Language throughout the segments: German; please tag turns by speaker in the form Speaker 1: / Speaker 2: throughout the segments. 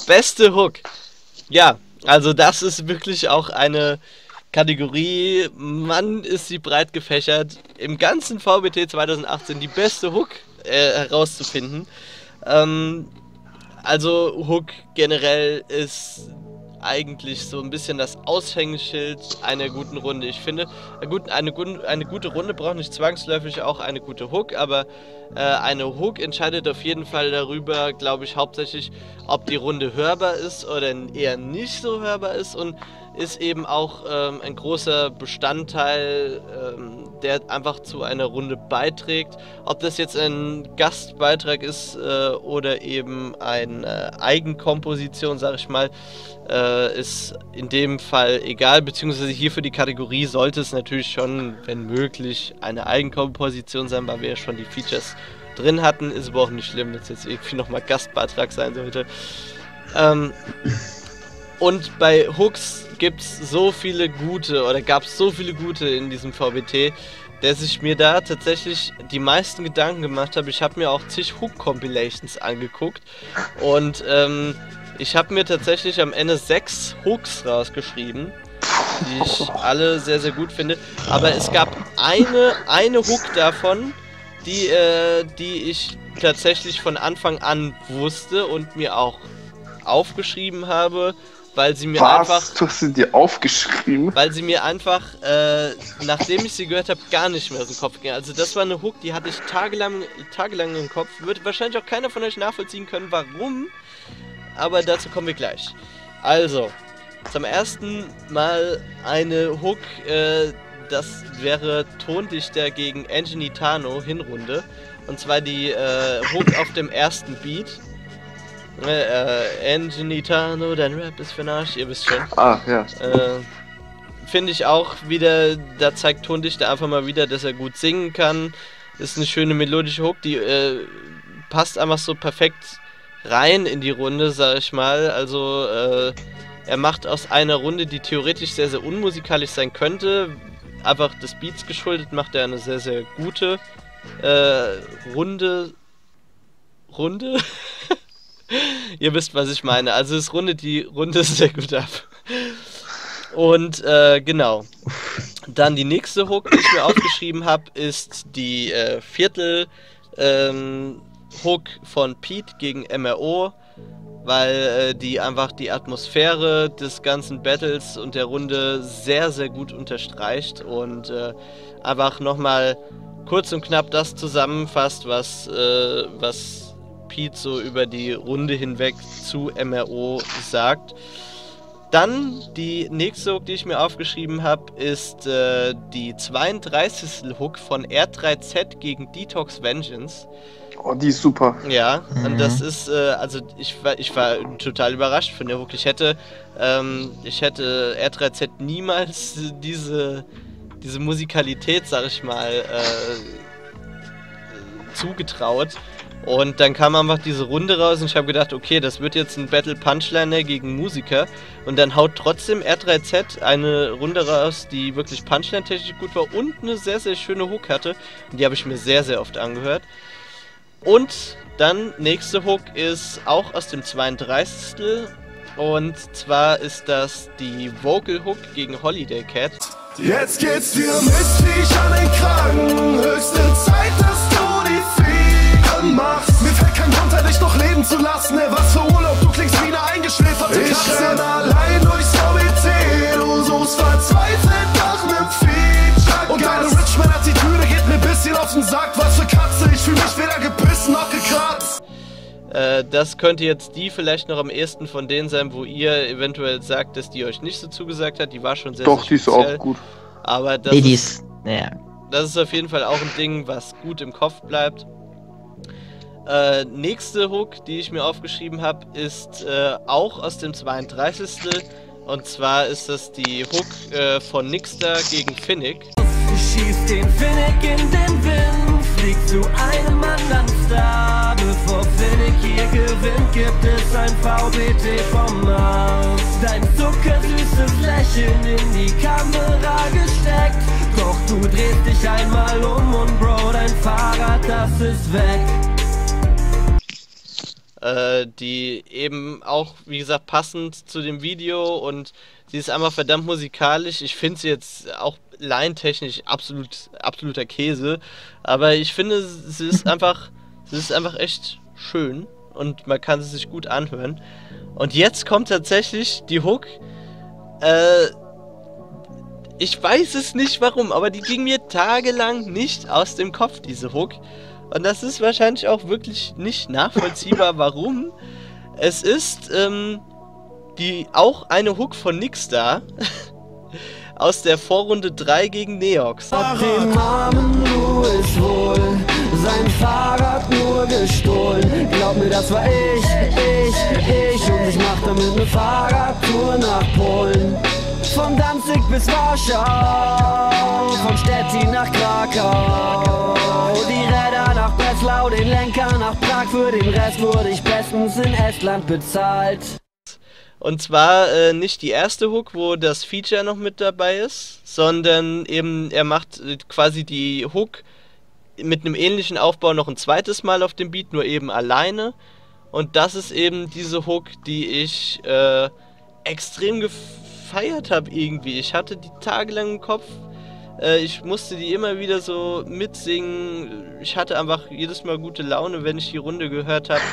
Speaker 1: Beste Hook. Ja, also das ist wirklich auch eine Kategorie, Mann, ist sie breit gefächert. Im ganzen VBT 2018 die beste Hook herauszufinden. Also Hook generell ist eigentlich so ein bisschen das Aushängeschild einer guten Runde. Ich finde, eine gute Runde braucht nicht zwangsläufig auch eine gute Hook, aber eine Hook entscheidet auf jeden Fall darüber, glaube ich, hauptsächlich, ob die Runde hörbar ist oder eher nicht so hörbar ist, und ist eben auch ein großer Bestandteil, der einfach zu einer Runde beiträgt. Ob das jetzt ein Gastbeitrag ist oder eben eine Eigenkomposition, sage ich mal, ist in dem Fall egal, beziehungsweise hier für die Kategorie sollte es natürlich schon, wenn möglich, eine Eigenkomposition sein, weil wir ja schon die Features drin hatten. Ist aber auch nicht schlimm, dass jetzt irgendwie nochmal Gastbeitrag sein sollte. Und bei Hooks gibt es so viele gute, oder gab es so viele gute in diesem VBT, dass ich mir da tatsächlich die meisten Gedanken gemacht habe. Ich habe mir auch zig Hook-Compilations angeguckt und ich habe mir tatsächlich am Ende 6 Hooks rausgeschrieben, die ich alle sehr, sehr gut finde. Aber es gab eine Hook davon, die ich tatsächlich von Anfang an wusste und mir auch aufgeschrieben habe, weil sie mir einfach...
Speaker 2: Du hast sie dir aufgeschrieben?
Speaker 1: Weil sie mir einfach, nachdem ich sie gehört habe, gar nicht mehr aus dem Kopf ging. Also das war eine Hook, die hatte ich tagelang im Kopf. Wird wahrscheinlich auch keiner von euch nachvollziehen können, warum. Aber dazu kommen wir gleich. Also, zum ersten Mal eine Hook, das wäre Tondichter gegen Anthony Tano, Hinrunde. Und zwar die Hook auf dem ersten Beat. Anthony Tano, dein Rap ist für Arsch, ihr wisst schon.
Speaker 2: Ah, ja.
Speaker 1: Finde ich auch wieder, da zeigt Tondichter einfach mal wieder, dass er gut singen kann. Ist eine schöne melodische Hook, die passt einfach so perfekt rein in die Runde, sag ich mal. Also er macht aus einer Runde, die theoretisch sehr, sehr unmusikalisch sein könnte, einfach des Beats geschuldet, macht er eine sehr, sehr gute Runde? Ihr wisst, was ich meine. Also es rundet die Runde sehr gut ab. Und genau. Dann die nächste Hook, die ich mir aufgeschrieben habe, ist die Viertel Hook von Pete gegen MRO, weil die einfach die Atmosphäre des ganzen Battles und der Runde sehr, sehr gut unterstreicht und einfach nochmal kurz und knapp das zusammenfasst, was Pete so über die Runde hinweg zu MRO sagt. Dann die nächste Hook, die ich mir aufgeschrieben habe, ist die 32. Hook von R3Z gegen Detox Vengeance.
Speaker 2: Oh, die ist super.
Speaker 1: Ja, und das ist, also ich war total überrascht von der Hook. Ich hätte R3Z niemals diese Musikalität, sag ich mal, zugetraut. Und dann kam einfach diese Runde raus und ich habe gedacht, okay, das wird jetzt ein Battle Punchliner gegen Musiker. Und dann haut trotzdem R3Z eine Runde raus, die wirklich Punchline-technisch gut war und eine sehr, sehr schöne Hook hatte. Und die habe ich mir sehr, sehr oft angehört. Und dann nächste Hook ist auch aus dem 32. Und zwar ist das die Vocal Hook gegen Holiday Cat.
Speaker 3: Jetzt geht's dir mächtig an den Kragen. Höchste Zeit, dass du die Fliegen machst. Mir fällt kein Grund, dich noch leben zu lassen. Ey, was für Urlaub, du klingst wie eine eingeschläferte Katze. Ich renn allein durchs VBT. Du suchst verzweifelt nach nem Feature. Und deine Richman-Attitüde geht mir ein bisschen auf den Sack. Was für Katze, ich fühl mich weder gebissen noch gekratzt.
Speaker 1: Das könnte jetzt die vielleicht noch am ehesten von denen sein, wo ihr eventuell sagt, dass die euch nicht so zugesagt hat. Die war schon sehr,
Speaker 2: Doch,
Speaker 1: sehr
Speaker 2: die ist auch gut.
Speaker 1: Aber das ist auf jeden Fall auch ein Ding, was gut im Kopf bleibt. Nächste Hook, die ich mir aufgeschrieben habe, ist auch aus dem 32. Und zwar ist das die Hook von Nixter gegen Finnick.
Speaker 4: Schieß den Finnick in den Wind, flieg zu einem anderen Star. Bevor Finnick hier gewinnt, gibt es ein VBT vom Mars. Dein zuckersüßes Lächeln in die Kamera gesteckt. Doch du drehst dich einmal um und Bro, dein Fahrrad, das ist weg.
Speaker 1: die eben auch, wie gesagt, passend zu dem Video und sie ist einfach verdammt musikalisch. Ich finde sie jetzt auch laientechnisch absoluter Käse, aber ich finde, sie ist einfach echt schön und man kann sie sich gut anhören. Und jetzt kommt tatsächlich die Hook. Ich weiß es nicht warum, aber die ging mir tagelang nicht aus dem Kopf, diese Hook. Und das ist wahrscheinlich auch wirklich nicht nachvollziehbar, warum. Es ist auch eine Hook von Nixstar aus der Vorrunde 3 gegen Neox.
Speaker 4: Dem armen Lu ist wohl sein Fahrrad nur gestohlen. Glaub mir, das war ich und ich mach damit eine Fahrradtour nach Polen. Von Danzig bis Warschau, von Stettin nach Krakau, die Räder nach Breslau, den Lenker nach Prag, für den Rest wurde ich bestens in Estland bezahlt.
Speaker 1: Und zwar nicht die erste Hook, wo das Feature noch mit dabei ist, sondern eben er macht quasi die Hook mit einem ähnlichen Aufbau noch ein zweites Mal auf dem Beat, nur eben alleine. Und das ist eben diese Hook, die ich extrem gefeiert habe irgendwie. Ich hatte die tagelang im Kopf. Ich musste die immer wieder so mitsingen. Ich hatte einfach jedes Mal gute Laune, wenn ich die Runde gehört habe.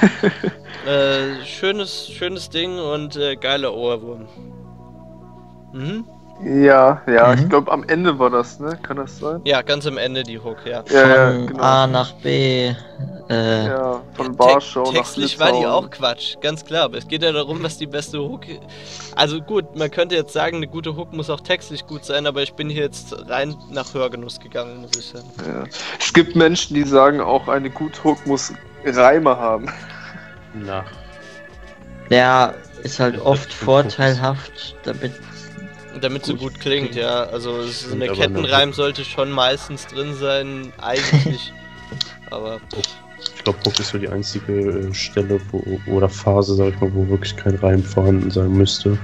Speaker 1: Schönes Ding und geiler Ohrwurm. Mhm.
Speaker 2: Ja, ich glaube am Ende war das, ne? Kann das sein?
Speaker 1: Ja, ganz am Ende die Hook, ja.
Speaker 5: Von
Speaker 2: genau.
Speaker 5: A nach B.
Speaker 2: Ja, von Warschau nach
Speaker 1: textlich war die auch Quatsch, ganz klar. Aber es geht ja darum, was die beste Hook... Also gut, man könnte jetzt sagen, eine gute Hook muss auch textlich gut sein, aber ich bin hier jetzt rein nach Hörgenuss gegangen, muss ich sagen.
Speaker 2: Ja. Es gibt Menschen, die sagen auch, eine gute Hook muss Reime haben.
Speaker 6: Na.
Speaker 5: Der ist halt oft vorteilhaft,
Speaker 1: Damit so gut klingt, ja. Also eine Kettenreim sollte schon meistens drin sein, eigentlich. Aber...
Speaker 6: Ich glaube, Hook ist so die einzige Stelle oder Phase, sag ich mal, wo wirklich kein Reim vorhanden sein müsste.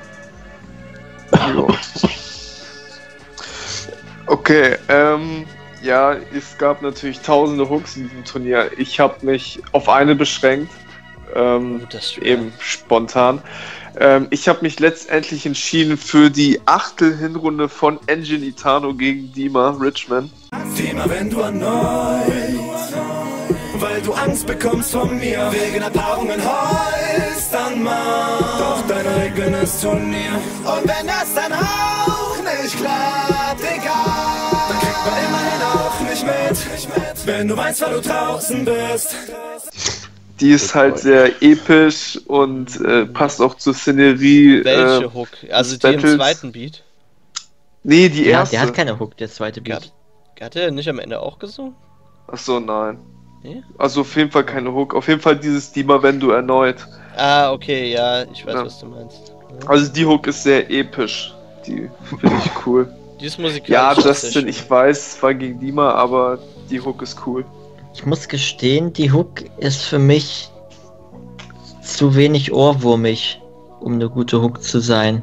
Speaker 2: Okay, ja, es gab natürlich tausende Hooks in diesem Turnier. Ich habe mich auf eine beschränkt, eben spontan. Ich habe mich letztendlich entschieden für die Achtel-Hinrunde von Engine Itano gegen Dima Richman.
Speaker 3: Dima, wenn du erneut, weil du Angst bekommst von mir, wegen Erfahrungen heulst, dann mach doch dein eigenes Turnier. Und wenn das dann auch nicht klappt, egal, dann kriegt man immerhin auch nicht mit, wenn du weißt, weil du draußen bist.
Speaker 2: Die ist halt sehr episch und passt auch zur Szenerie.
Speaker 1: Welche Hook? Also die im zweiten Beat?
Speaker 2: Nee, die erste.
Speaker 5: Der hat keine Hook, der zweite Beat.
Speaker 1: Hat er nicht am Ende auch gesungen?
Speaker 2: Achso, nein.
Speaker 1: Nee?
Speaker 2: Also auf jeden Fall keine Hook. Auf jeden Fall dieses Dima, wenn du erneut.
Speaker 1: Ah, okay, ja, ich weiß, was du meinst. Ja.
Speaker 2: Also die Hook ist sehr episch. Die finde ich cool.
Speaker 1: Die ist musikalisch.
Speaker 2: Ja, Justin, ich weiß, es war gegen Dima, aber die Hook ist cool.
Speaker 5: Ich muss gestehen, die Hook ist für mich zu wenig ohrwurmig, um eine gute Hook zu sein.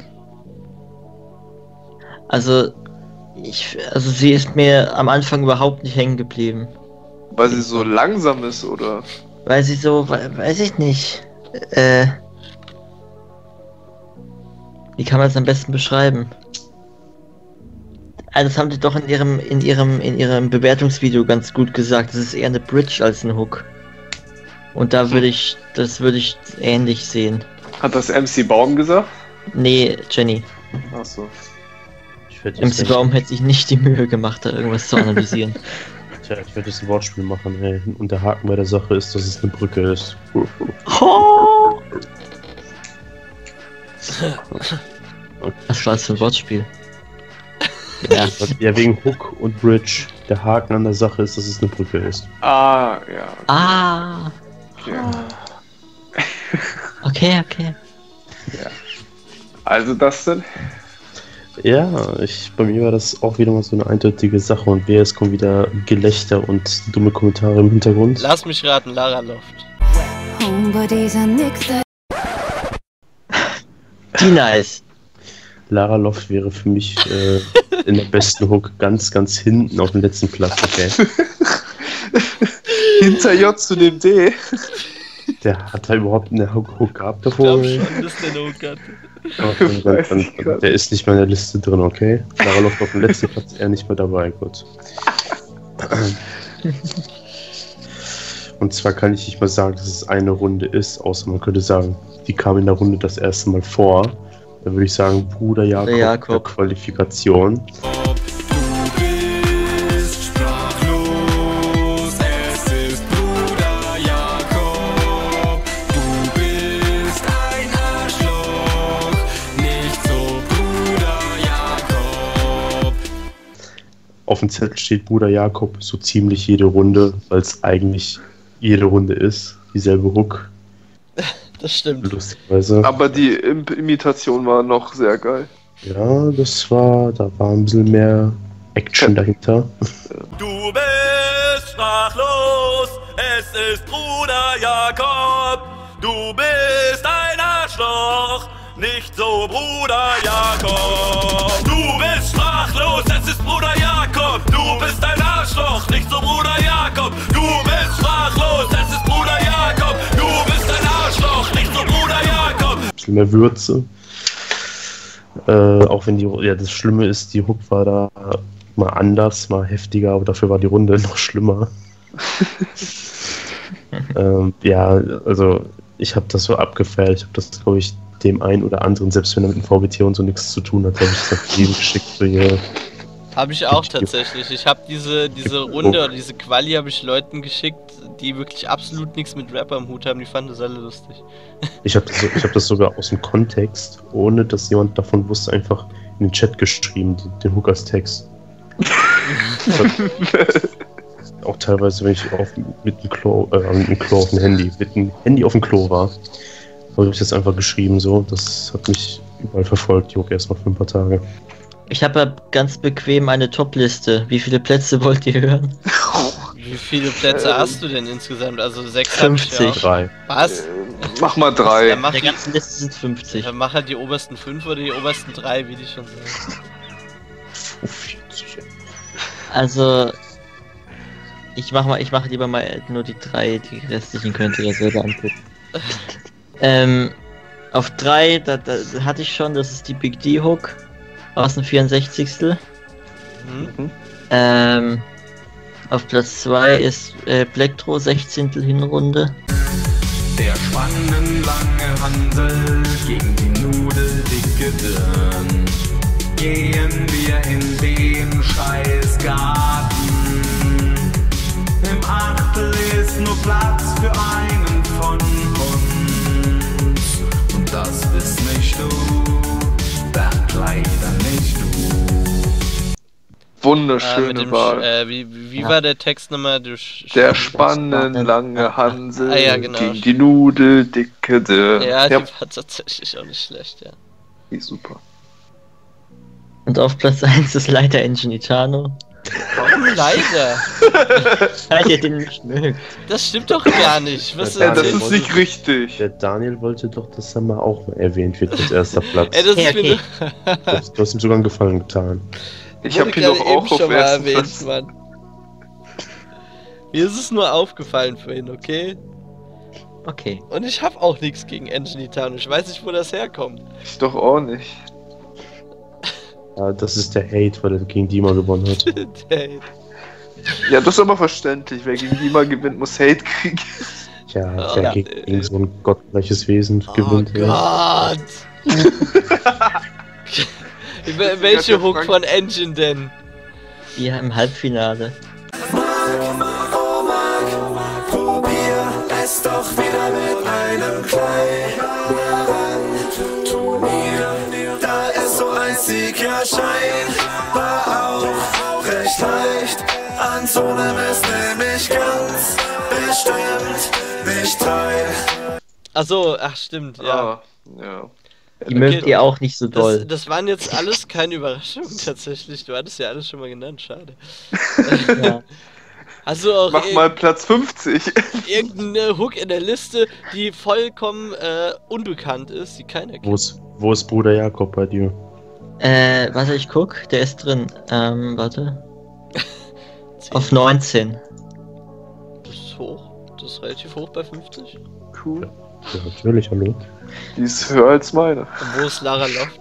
Speaker 5: Also sie ist mir am Anfang überhaupt nicht hängen geblieben.
Speaker 2: Weil sie so langsam ist, oder?
Speaker 5: Weil sie so, weiß ich nicht. Wie kann man es am besten beschreiben? Also das haben die doch in ihrem Bewertungsvideo ganz gut gesagt. Das ist eher eine Bridge als eine Hook. Und da würde ich ähnlich sehen.
Speaker 2: Hat das MC Baum gesagt?
Speaker 5: Nee, Jenny.
Speaker 2: Achso.
Speaker 5: MC Baum hätte sich nicht die Mühe gemacht, da irgendwas zu analysieren.
Speaker 6: Tja, ich werde jetzt ein Wortspiel machen, ey. Und der Haken bei der Sache ist, dass es eine Brücke ist.
Speaker 5: Oh! Was war das für ein Wortspiel?
Speaker 6: Ja, wegen Hook und Bridge. Der Haken an der Sache ist, dass es eine Brücke ist.
Speaker 2: Ah, ja.
Speaker 5: Ah!
Speaker 2: Okay.
Speaker 5: Okay.
Speaker 2: Ja. Also das denn?
Speaker 6: Ja, bei mir war das auch wieder mal so eine eindeutige Sache und es kommt wieder Gelächter und dumme Kommentare im Hintergrund.
Speaker 1: Lass mich raten, Lara Loft.
Speaker 5: Die nice.
Speaker 6: Lara Loft wäre für mich in der besten Hook ganz, ganz hinten auf dem letzten Platz, okay?
Speaker 2: Hinter J zu dem D.
Speaker 6: Der hat da überhaupt eine Hook gehabt
Speaker 1: Ich
Speaker 6: davor.
Speaker 1: glaube schon, dass der eine Hook hat.
Speaker 6: Der ist nicht mehr in der Liste drin, okay? Lara Loft auf dem letzten Platz, er nicht mehr dabei, gut. Und zwar kann ich nicht mal sagen, dass es eine Runde ist, außer man könnte sagen, die kam in der Runde das erste Mal vor. Dann würde ich sagen, Bruder Jakob. Der Qualifikation. Auf dem Zettel steht Bruder Jakob so ziemlich jede Runde, weil es eigentlich jede Runde ist. Dieselbe Hook.
Speaker 1: Das stimmt.
Speaker 2: Lustigerweise. Aber die Imitation war noch sehr geil.
Speaker 6: Ja, da war ein bisschen mehr Action dahinter.
Speaker 7: Du bist sprachlos, es ist Bruder Jakob. Du bist ein Arschloch, nicht so Bruder Jakob. Du bist sprachlos, es ist Bruder Jakob. Du bist ein Arschloch, nicht so Bruder Jakob. Du bist sprachlos, es ist Bruder Jakob. Du bist ein Arschloch, nicht so Bruder Jakob.
Speaker 6: Ein bisschen mehr Würze. Auch wenn das Schlimme ist, die Hook war da mal anders, mal heftiger, aber dafür war die Runde noch schlimmer. Ja, also ich habe das so abgefeiert. Ich habe das, glaube ich, dem einen oder anderen, selbst wenn er mit dem VBT und so nichts zu tun hat, habe ich das jedem geschickt.
Speaker 1: Habe ich auch tatsächlich. Ich habe diese Runde oder diese Quali habe ich Leuten geschickt, die wirklich absolut nichts mit Rap am Hut haben. Die fanden das alle lustig.
Speaker 6: Ich hab das sogar aus dem Kontext, ohne dass jemand davon wusste, einfach in den Chat geschrieben, den Hook als Text. Auch teilweise, wenn ich mit dem Klo auf dem Handy, mit dem Handy auf dem Klo war, habe ich das einfach geschrieben so. Das hat mich überall verfolgt, die Hook erstmal für ein paar Tage.
Speaker 5: Ich habe ganz bequem eine Top-Liste. Wie viele Plätze wollt ihr hören?
Speaker 1: Wie viele Plätze hast du denn insgesamt? Also 6
Speaker 5: 50.
Speaker 6: 3.
Speaker 1: Was?
Speaker 2: Mach mal 3.
Speaker 1: Ja,
Speaker 5: Der ganzen Liste sind 50.
Speaker 1: Dann mach halt die obersten 5 oder die obersten 3, wie die schon sagen.
Speaker 5: Also, ich mache lieber mal nur die 3, die restlichen könnt ihr ja selber angucken. Auf 3, da hatte ich schon, das ist die Big D Hook aus dem 64. Auf Platz 2 ist Plektro, 16. Hinrunde.
Speaker 4: Der spannenlange Hansel gegen die nudeldicke Dirn. Gehen wir in den Scheißgarten. Im Achtel ist nur Platz für einen von uns. Und das bist nicht du, dann leider nicht du.
Speaker 2: Wunderschöne Wahl.
Speaker 1: Wie war der Text nochmal?
Speaker 2: Der spannenlange Hansel
Speaker 1: ja, genau.
Speaker 2: gegen die nudeldicke Dirn.
Speaker 1: Ja, die war tatsächlich auch nicht schlecht, ja.
Speaker 2: Die ist super.
Speaker 5: Und auf Platz 1 ist leider Ingenitano.
Speaker 1: Warum leider?
Speaker 5: Weil ihr den nicht mögt.
Speaker 1: Das stimmt doch gar nicht. Was
Speaker 2: Ja, das ist nicht richtig.
Speaker 6: Der Daniel wollte doch, dass er mal auch mal erwähnt wird als erster Platz.
Speaker 1: Ey, das ist
Speaker 5: okay.
Speaker 6: Du hast ihm sogar einen Gefallen getan.
Speaker 2: Ich habe ihn doch auch auf ersten Platz.
Speaker 1: Mann. Mir ist es nur aufgefallen vorhin, okay?
Speaker 5: Okay.
Speaker 1: Und ich habe auch nichts gegen Ingenitano. Ich weiß nicht, wo das herkommt.
Speaker 2: Ich doch auch nicht.
Speaker 6: Ja, das ist der Hate, weil er gegen Dima gewonnen hat.
Speaker 2: Ja, das ist aber verständlich. Wer gegen Dima gewinnt, muss Hate kriegen.
Speaker 6: Ja, wer gegen so ein gottgleiches Wesen gewinnt.
Speaker 1: Oh Gott! Welche Hook von Engine denn?
Speaker 5: Die im Halbfinale.
Speaker 3: Probier es doch wieder mit einem kleineren Turnier. Da ist so ein Sieg ja scheinbar auch recht leicht. An so einem ist nämlich ganz bestimmt nicht teil.
Speaker 1: Achso, ach stimmt, ja.
Speaker 2: Ja.
Speaker 5: Die mögt ihr auch nicht so doll.
Speaker 1: Das waren jetzt alles keine Überraschungen tatsächlich. Du hattest ja alles schon mal genannt, schade.
Speaker 5: Ja.
Speaker 1: Also auch
Speaker 2: Mach mal Platz 50.
Speaker 1: irgendeine Hook in der Liste, die vollkommen unbekannt ist, die keiner kennt.
Speaker 6: Wo ist Bruder Jakob bei dir?
Speaker 5: Warte, ich guck, der ist drin. Warte. Auf 19.
Speaker 1: Das ist hoch. Das ist relativ hoch bei 50.
Speaker 2: cool.
Speaker 6: Ja, natürlich, hallo.
Speaker 2: Die ist höher als meine.
Speaker 1: Und wo ist Lara Loft?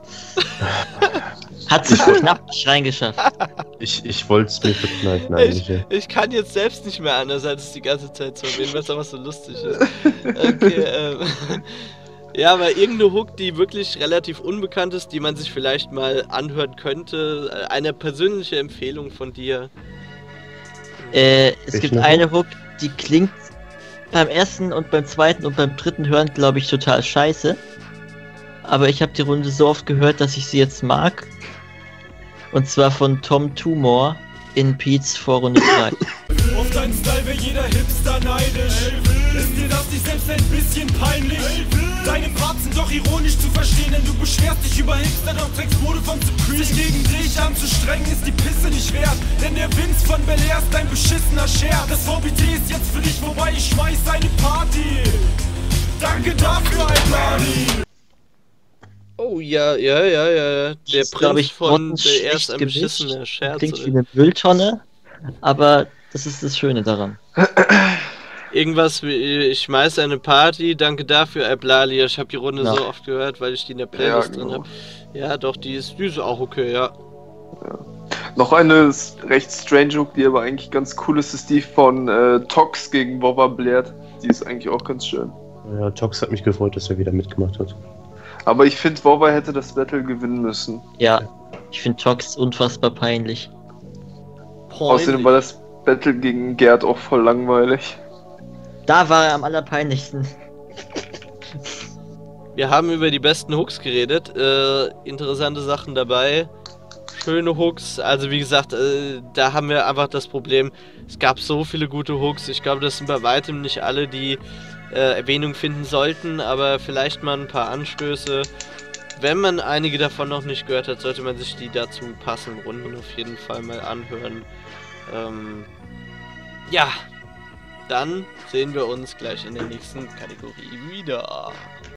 Speaker 5: Hat sich knapp nicht reingeschafft.
Speaker 6: Ich wollte es mir verkneifen eigentlich. Ja.
Speaker 1: Ich kann jetzt selbst nicht mehr anders, als es die ganze Zeit zu erwähnen, was aber so lustig ist. Okay, ja, aber irgendeine Hook, die wirklich relativ unbekannt ist, die man sich vielleicht mal anhören könnte. Eine persönliche Empfehlung von dir.
Speaker 5: Es gibt eine Hook, die klingt beim ersten und beim zweiten und beim dritten Hören, glaube ich, total scheiße. Aber ich habe die Runde so oft gehört, dass ich sie jetzt mag. Und zwar von Tom Tumor in Pete's Vorrunde 3.
Speaker 3: Auf deinen Style wäre jeder Hipster neidisch. Ist dir das nicht selbst ein bisschen peinlich? Deine Parts sind doch ironisch zu verstehen, denn du beschwerst dich über Hipster, doch trägst Mode von Supreme. Sich gegen dich anzustrengen ist die Pisse nicht wert, denn der Vince von Bel Air ist ein beschissener Scherz. Das VBT ist jetzt für dich vorbei, ich schmeiß eine Party. Danke dafür, Almani.
Speaker 1: Oh ja. Der
Speaker 5: ist,
Speaker 1: Prinz von Bel Air ist
Speaker 5: schlecht
Speaker 1: ein
Speaker 5: gemischt.
Speaker 1: beschissener Scherz.
Speaker 5: Klingt wie eine Mülltonne, aber das ist das Schöne daran.
Speaker 1: Irgendwas wie, ich schmeiße eine Party, danke dafür, Alblalia. Ich habe die Runde
Speaker 5: Ja.
Speaker 1: so oft gehört, weil ich die in der Playlist
Speaker 2: Ja, genau.
Speaker 1: drin habe. Ja, doch, die ist auch okay, ja.
Speaker 2: Noch eine recht strange Hook, die aber eigentlich ganz cool ist die von Tox gegen Wova Blair. Die ist eigentlich auch ganz schön.
Speaker 6: Ja, Tox hat mich gefreut, dass er wieder mitgemacht hat.
Speaker 2: Aber ich finde, Wova hätte das Battle gewinnen müssen.
Speaker 5: Ja, ich finde Tox unfassbar peinlich.
Speaker 2: Außerdem war das Battle gegen Gerd auch voll langweilig.
Speaker 5: Da war er am allerpeinlichsten.
Speaker 1: Wir haben über die besten Hooks geredet. Interessante Sachen dabei. Schöne Hooks. Also wie gesagt, da haben wir einfach das Problem, es gab so viele gute Hooks. Ich glaube, das sind bei weitem nicht alle, die Erwähnung finden sollten, aber vielleicht mal ein paar Anstöße. Wenn man einige davon noch nicht gehört hat, sollte man sich die dazu passenden Runden auf jeden Fall mal anhören. Ja, dann sehen wir uns gleich in der nächsten Kategorie wieder.